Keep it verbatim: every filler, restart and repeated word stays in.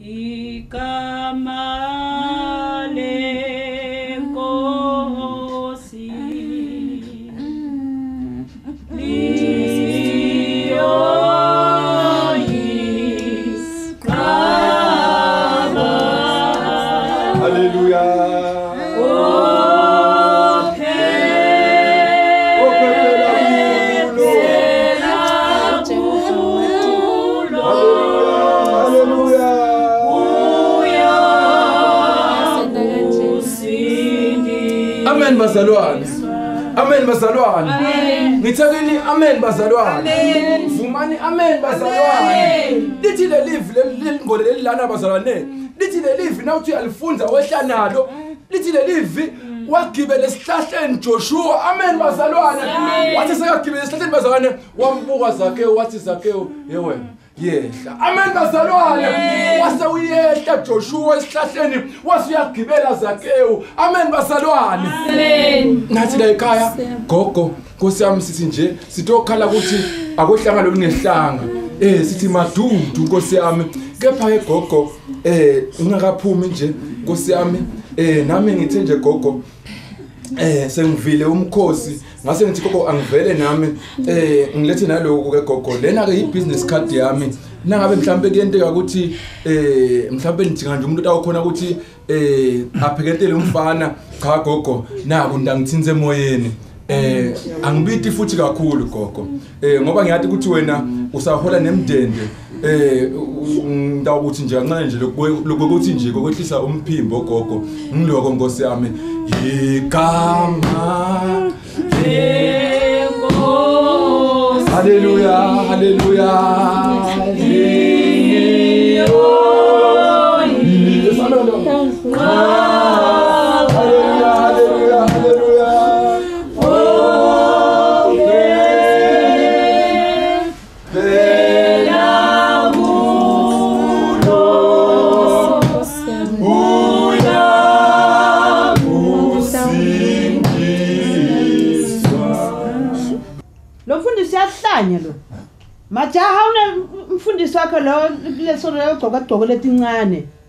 igama lenkosi Amen bazalwane. Amen bazalwane. Ngithakeni amen bazalwane. Vumani amen bazalwane. Lithi le live lelingole lelilana bazalwane. Lithi le live nawuthi uyalifunza wehla nalo. Lithi le live wagibela esihlahleni Joshua. Amen bazalwane. Wathi sekagibela esihlahleni bazalwane wambuka Zakhewu wathi Zakhewu yewe yehla. Amen bazalwane. Wase uyehla Joshua esihlahleni wase uyagibela Zakhewu. Amen bazalwane. Amen. Nathi la ekhaya gogo Nkosi yami sithi nje sitokhala ukuthi akohlanga lo ngehlanga. Eh sithi madudu Nkosi yami. Kepha ke gogo eh ungakaphumi nje Nkosi yami eh nami ngithe nje gogo eh sengivile umkhosi ngase ngithi gogo angivele nami eh ngilethe naloko ke gogo lena ke ibusiness card yami nangabe mhlambe kuyenteka ukuthi eh mhlambe nidinga nje umuntu awukhona ukuthi eh apheketele umfana cha gogo naku ndangithinze emoyeni eh angibiti futhi kakhulu gogo eh ngoba ngiyathi ukuthi wena usahola nemndende eh ngidawukuthi nje kancane nje lokuthi nje kokwehlisa umphimbo gogo ngiloko Nkosi yami igama lenkosi haleluya haleluya Lo majaha una mfundisi wakhe lo leso lo gqoka gqoko letincane